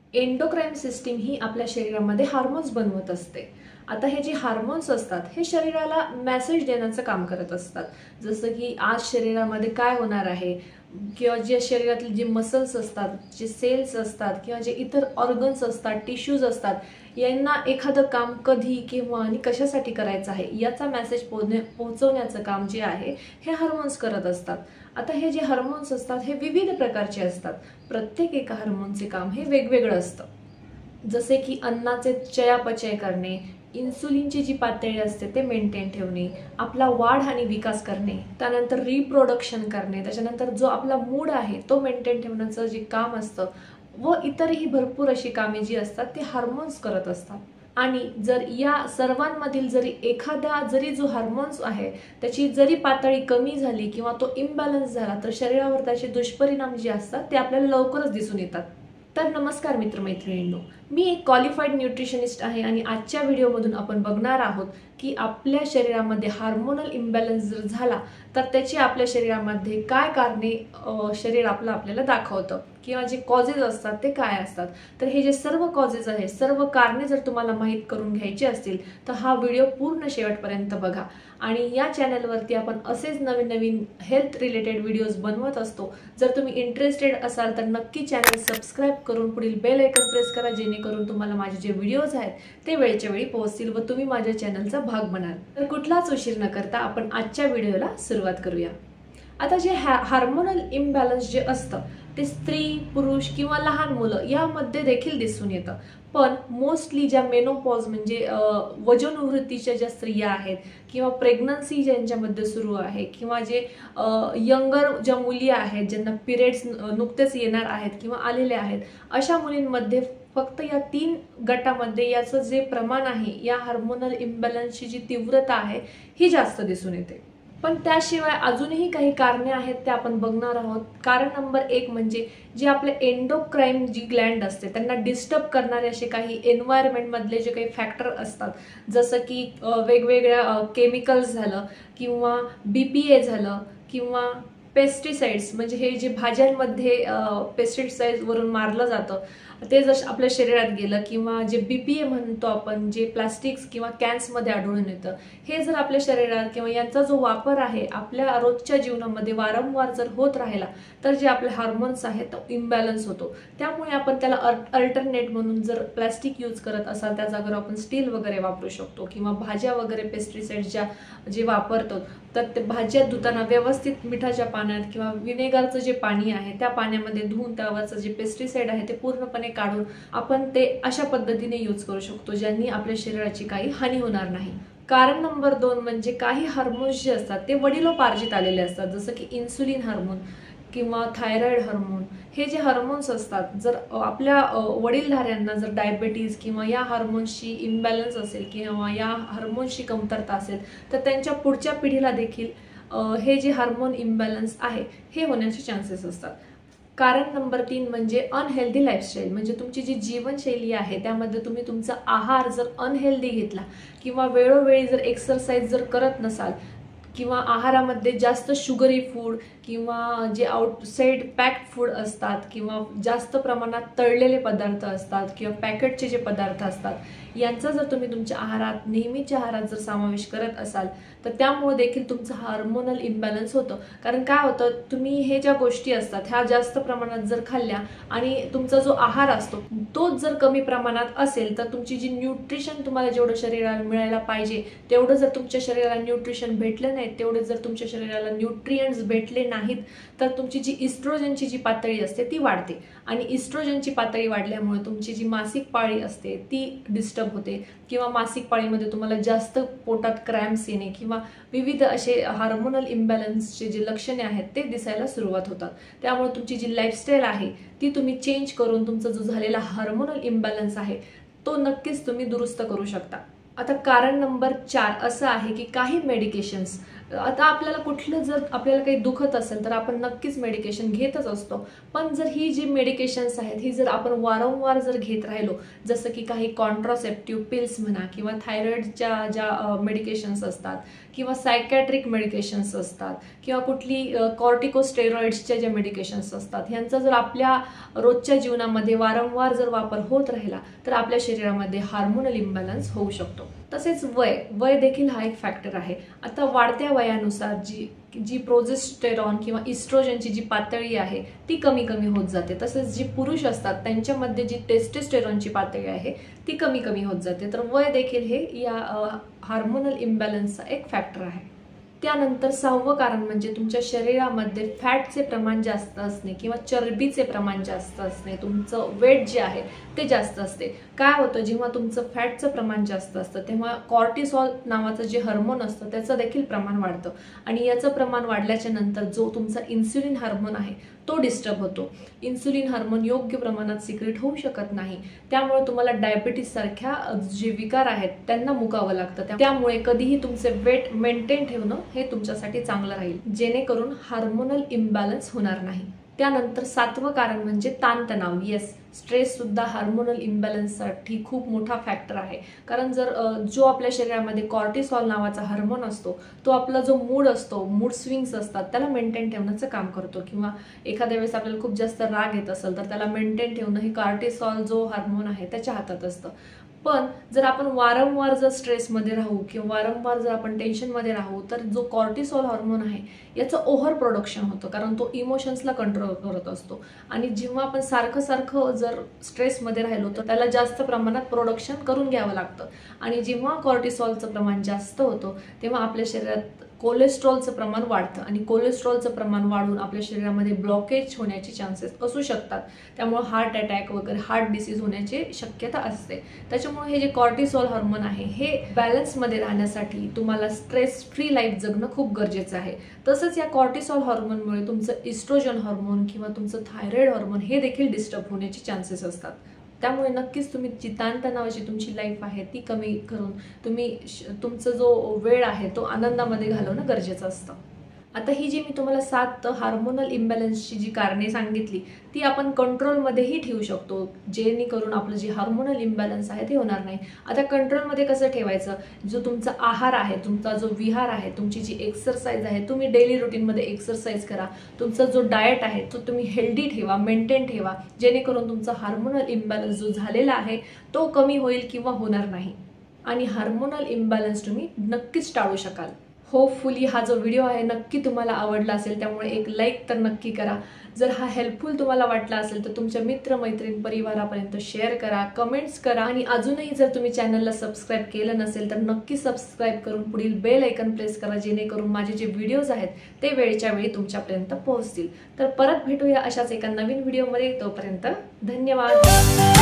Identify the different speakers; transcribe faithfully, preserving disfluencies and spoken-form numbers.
Speaker 1: Endocrine system ही आपल्या शरीरामध्ये hormones बनवत असते। आता हे जे हार्मोन्स असतात हे शरीराला मेसेज देण्याचं काम करत असतात, जसं की आज शरीरामध्ये काय होणार आहे किंवा जे शरीरातले जे मसल्स असतात, जे सेल्स असतात किंवा जे इतर ऑर्गन्स असतात, टिश्यूज असतात, यांना एखादं काम कधी केव्हा आणि कशासाठी करायचं आहे याचा मेसेज पोहोचवण्याचं काम जे आहे हे हार्मोन्स करत असतात। आता हे जे हार्मोन्स असतात हे विविध प्रकारचे असतात। प्रत्येक एका हार्मोनचे काम हे वेगवेगळं असतं, जसे की अन्नाचे चयापचय करणे, इन्सुलिनची जी पातळी असते ते मेंटेन ठेवणे, आपला वाढ आणि विकास करणे, त्यानंतर रिप्रोडक्शन करणे, त्याच्यानंतर जो आपला मूड आहे तो मेंटेन ठेवण्याचं जे काम असतं व इतरही भरपूर अशी कामे जी असतात ते हार्मोन्स करत असतात। आणि जर या सर्वांमधील जरी एखादा जरी जो हार्मोन्स आहे त्याची जरी पातळी कमी झाली किंवा तो इम्बॅलन्स झाला तर शरीरावर त्याचे दुष्परिणाम जे असतात ते आपल्याला लवकरच दिसून येतात। तर नमस्कार मित्रमैत्रिणींनो, मी एक क्वालिफाईड न्यूट्रिशनिस्ट आहे आणि आजच्या व्हिडिओमधून आपण बघणार आहोत की आपल्या शरीरामध्ये हार्मोनल इम्बॅलन्स जर झाला तर त्याची आपल्या शरीरामध्ये काय कारणे शरीर आपलं आपल्याला दाखवतं किंवा जे कॉजेस असतात ते काय असतात। तर हे जे सर्व कॉजेस आहेत, सर्व कारणे जर तुम्हाला माहीत करून घ्यायची असतील तर हा व्हिडिओ पूर्ण शेवटपर्यंत बघा। आणि या चॅनलवरती आपण असेच नवीन नवीन हेल्थ रिलेटेड व्हिडिओज बनवत असतो। जर तुम्ही इंटरेस्टेड असाल तर नक्की चॅनल सबस्क्राईब करून पुढील बेल आयकॉन प्रेस करा, जेणेकरून तुम्हाला माझे जे व्हिडिओज आहेत ते वेळच्या वेळी पोहोचतील व तुम्ही माझ्या चॅनलचा भाग बनाल। तर कुठलाच उशीर न करता आपण आजच्या व्हिडिओला सुरुवात करूया। आता जे हार्मोनल इम्बॅलन्स जे असतं ते स्त्री, पुरुष किंवा लहान मुलं यामध्ये देखील दिसून येतं, पण मोस्टली ज्या मेनोपॉज म्हणजे वजनवृत्तीच्या ज्या स्त्रिया आहेत किंवा प्रेग्नन्सी ज्यांच्यामध्ये सुरू आहे किंवा जे यंगर ज्या मुली आहेत ज्यांना पिरियड्स नुकतेच येणार आहेत किंवा आलेले आहेत, अशा मुलींमध्ये फक्त या तीन गटामध्ये याचं जे प्रमाण आहे, या हार्मोनल इम्बॅलन्सची जी तीव्रता आहे ही जास्त दिसून येते। पण त्याशिवाय अजूनही काही कारणे आहेत ते आपण बघणार आहोत। कारण नंबर एक म्हणजे जे आपले एंडोक्राइन जी ग्लँड असते त्यांना डिस्टर्ब करणारे असे काही एन्व्हायरमेंट मधले जे काही फॅक्टर असतात, जसं की वेगवेगळ्या केमिकल्स झालं किंवा बीपीए झालं किंवा पेस्टिसाइड्स, म्हणजे हे जे भाज्यांमध्ये पेस्टिसाइड्स वरून मारलं जातं ते जर आपल्या शरीरात गेलं किंवा जे बीपीए म्हणतो आपण, जे प्लास्टिक्स किंवा कॅन्स मध्ये आढळून येतं, हे जर आपल्या शरीरात किंवा यांचा जो वापर आहे आपल्या रोजच्या जीवनामध्ये वारंवार जर होत राहिला तर जे आपले हार्मोन्स आहेत तो इम्बॅलन्स होतो। त्यामुळे आपण त्याला अल्टरनेट म्हणून जर प्लास्टिक यूज करत असाल त्या जागेवर आपण स्टील वगैरे वापरू शकतो किंवा भाज्या वगैरे पेस्टिसाइड्सच्या जे वापरतो तर ते भाज्या धुताना व्यवस्थित मिठाच्या पाण्यात किंवा विनेगरचं जे पाणी आहे त्या पाण्यामध्ये धुवून त्यावरचं जे पेस्टिसाइड आहे ते पूर्णपणे काढून आपण ते अशा पद्धतीने यूज करू शकतो ज्यांनी आपल्या शरीराची काही हानी होणार नाही। कारण नंबर दोन म्हणजे काही हार्मोन्स जे असतात ते वडिलोपार्जित आलेले असतात, जसं की इन्सुलिन हार्मोन किंवा थायरॉइड हार्मोन। हे जे हार्मोन्स असतात जर आपल्या वडीलधाऱ्यांना जर डायबिटीज किंवा या हार्मोन्सची इम्बॅलन्स असेल किंवा या हार्मोन्सची कमतरता असेल तर त्यांच्या पुढच्या पिढीला देखील हे जे हार्मोन इम्बॅलन्स आहे हे होण्याचे चान्सेस असतात। कारण नंबर तीन म्हणजे अनहेल्दी लाईफस्टाईल, म्हणजे तुमची जी जीवनशैली आहे त्यामध्ये तुम्ही तुमचा आहार जर अनहेल्दी घेतला किंवा वेळोवेळी जर एक्सरसाइज जर करत नसाल किंवा आहारामध्ये जास्त शुगरी फूड किंवा जे आउटसाइड पॅक्ड फूड असतात किंवा जास्त प्रमाणात तळलेले पदार्थ असतात किंवा पॅकेटचे जे पदार्थ असतात यांचा जर तुम्ही तुमच्या आहारात नेहमीच्या आहारात जर समावेश करत असाल तर त्यामुळे देखील तुमचं हार्मोनल इम्बॅलन्स होतं। कारण काय होतं, तुम्ही हे ज्या गोष्टी असतात ह्या जास्त प्रमाणात जर खाल्ल्या आणि तुमचा जो आहार असतो तोच जर कमी प्रमाणात असेल तर तुमची जी न्यूट्रिशन तुम्हाला जेवढं शरीराला मिळायला पाहिजे तेवढं जर तुमच्या शरीराला न्यूट्रिशन भेटलं नाही, तेवढे जर तुमच्या शरीराला न्यूट्रिएंट्स भेटले नाहीत तर तुमची जी इस्ट्रोजनची जी पातळी असते ती वाढते आणि इस्ट्रोजनची पातळी वाढल्यामुळे तुमची जी मासिक पाळी असते ती डिस्टर्ब होते किंवा मासिक पाळीमध्ये तुम्हाला जास्त पोटात क्रॅम्प्स येणे किंवा विविध असे हार्मोनल इम्बॅलन्सचे जे लक्षणे आहेत ते दिसायला सुरुवात होतात। त्यामुळे तुमची जी लाईफस्टाईल आहे ती तुम्ही चेंज करून तुमचा जो झालेला हार्मोनल इम्बॅलन्स आहे तो नक्कीच तुम्ही दुरुस्त करू शकता। आता कारण नंबर चार असं आहे की काही मेडिकेशन्स आता आपल्याला कुठलं जर आपल्याला काही दुखत असेल तर आपण नक्कीच मेडिकेशन घेतच असतो, पण जर ही जी मेडिकेशन्स आहेत ही जर आपण वारंवार जर घेत राहिलो, जसं की काही कॉन्ट्रासेप्टिव्ह पिल्स म्हणा किंवा थायरॉइडच्या ज्या मेडिकेशन्स असतात किंवा सायकॅट्रिक मेडिकेशन्स असतात किंवा कुठली कॉर्टिकोस्टेरॉइड्सच्या ज्या मेडिकेशन्स असतात, ह्यांचा जर आपल्या रोजच्या जीवनामध्ये वारंवार जर वापर होत राहिला तर आपल्या शरीरामध्ये हार्मोनल इम्बॅलन्स होऊ शकतो. तसेच वय वय देखील हा एक फॅक्टर आहे. आता वाढत्या वयानुसार जी जी प्रोजेस्टेरॉन किंवा इस्ट्रोजनची जी पातळी आहे ती कमी कमी होत जाते. तसेच जी पुरुष असतात त्यांच्यामध्ये जी टेस्टोस्टेरॉनची पातळी आहे ती कमी कमी होत जाते. तर वय देखील हे या हार्मोनल इम्बॅलन्सचा एक फॅक्टर आहे. त्यानंतर सहावं कारण म्हणजे तुमच्या शरीरामध्ये फॅटचे प्रमाण जास्त असणे किंवा चरबीचे प्रमाण जास्त असणे. तुमचं वेट जे आहे ते जास्त असते. काय होतं, जेव्हा तुमचं फॅटचं प्रमाण जास्त असतं तेव्हा कॉर्टिसॉल नावाचं जे हार्मोन असतं त्याचं देखील प्रमाण वाढतं आणि याचं प्रमाण वाढल्याच्या नंतर जो तुमचा इन्सुलिन हार्मोन आहे तो डिस्टर्ब होतो. इन्सुलिन हार्मोन योग्य प्रमाणात सिक्रेट होऊ शकत नाही, त्यामुळे तुम्हाला डायबिटीस सारख्या जे विकार आहेत त्यांना मुकावं लागतं. त्यामुळे कधीही तुमचे वेट मेंटेन ठेवणं हे तुमच्यासाठी चांगलं राहील, जेणेकरून हार्मोनल इम्बॅलन्स होणार नाही. त्यानंतर सातवं कारण म्हणजे ताणतणाव. येस, स्ट्रेस सुद्धा हार्मोनल इम्बॅलन्ससाठी खूप मोठा फॅक्टर आहे. कारण जर जो आपल्या शरीरामध्ये कॉर्टिसॉल नावाचा हार्मोन असतो तो आपला जो मूड असतो, मूड स्विंग्स असतात त्याला मेंटेन ठेवण्याचं काम करतो. किंवा एखाद्या वेळेस आपल्याला खूप जास्त राग येत असेल तर त्याला मेंटेन ठेवणं हे कॉर्टिसॉल जो हार्मोन आहे त्याच्या हातात असतं. पण जर आपण वारंवार जर स्ट्रेसमध्ये राहू किंवा वारंवार जर आपण टेन्शनमध्ये राहू तर जो कॉर्टिसॉल हार्मोन आहे याचं ओव्हर प्रोडक्शन होतं, कारण तो इमोशन्सला कंट्रोल करत असतो. आणि जेव्हा आपण सारखं सारखं जर स्ट्रेसमध्ये राहिलो तर त्याला जास्त प्रमाणात प्रोडक्शन करून घ्यावं लागतं. आणि जेव्हा कॉर्टिसॉलचं प्रमाण जास्त होतं तेव्हा आपल्या शरीरात कोलेस्ट्रॉलचं प्रमाण वाढतं आणि कोलेस्ट्रॉलचं प्रमाण वाढून आपल्या शरीरामध्ये ब्लॉकेज होण्याचे चान्सेस असू शकतात. त्यामुळे हार्ट अटॅक वगैरे हार्ट डिसीज होण्याची शक्यता असते. त्याच्यामुळे हे जे कॉर्टिसॉल हार्मोन आहे हे बॅलन्समध्ये राहण्यासाठी तुम्हाला स्ट्रेस फ्री लाईफ जगणं खूप गरजेचं आहे. तसंच या कॉर्टिसॉल हार्मोनमुळे तुमचं इस्ट्रोजन हार्मोन किंवा तुमचं थायरॉइड हार्मोन हे देखील डिस्टर्ब होण्याचे चान्सेस असतात. त्यामुळे नक्कीच तुम्ही जी ताणतणावाची तुमची लाईफ आहे ती कमी करून तुम्ही तुमचा जो वेळ आहे तो आनंदामध्ये घालवणं गरजेचं असतं. आता ही जी मी तुम्हाला सात हार्मोनल इम्बॅलन्सची जी कारणे सांगितली ती आपण कंट्रोलमध्येही ठेवू शकतो, जेणेकरून आपलं जे हार्मोनल इम्बॅलन्स आहे ते होणार नाही. आता कंट्रोलमध्ये कसं ठेवायचं, जो तुमचा आहार आहे, तुमचा जो विहार आहे, तुमची जी एक्सरसाइज आहे, तुम्ही डेली रुटीनमध्ये एक्सरसाइज करा. तुमचा जो डाएट आहे तो तुम्ही हेल्दी ठेवा, मेंटेन ठेवा, जेणेकरून तुमचा हार्मोनल इम्बॅलन्स जो झालेला आहे तो कमी होईल किंवा होणार नाही आणि हार्मोनल इम्बॅलन्स तुम्ही नक्कीच टाळू शकाल. होपफुली हा जो व्हिडिओ आहे नक्की तुम्हाला आवडला असेल, त्यामुळे एक लाईक तर नक्की करा. जर हा हेल्पफुल तुम्हाला वाटला असेल तर तुमच्या मित्र मैत्रीण परिवारापर्यंत शेअर करा, कमेंट्स करा आणि अजूनही जर तुम्ही चॅनलला सबस्क्राईब केलं नसेल तर नक्की सबस्क्राईब करून पुढील बेल आयकॉन प्रेस करा, जेणेकरून माझे जे व्हिडिओज आहेत ते वेळच्या वेळी तुमच्यापर्यंत पोहोचतील. तर परत भेटूया अशाच एका नवीन व्हिडिओमध्ये. तोपर्यंत धन्यवाद.